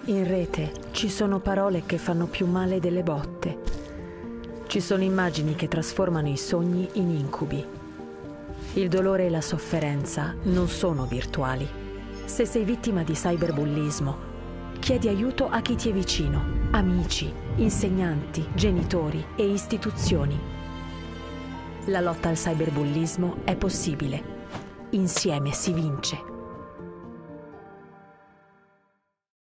In rete ci sono parole che fanno più male delle botte. Ci sono immagini che trasformano i sogni in incubi. Il dolore e la sofferenza non sono virtuali. Se sei vittima di cyberbullismo, chiedi aiuto a chi ti è vicino, amici, insegnanti, genitori e istituzioni. La lotta al cyberbullismo è possibile. Insieme si vince.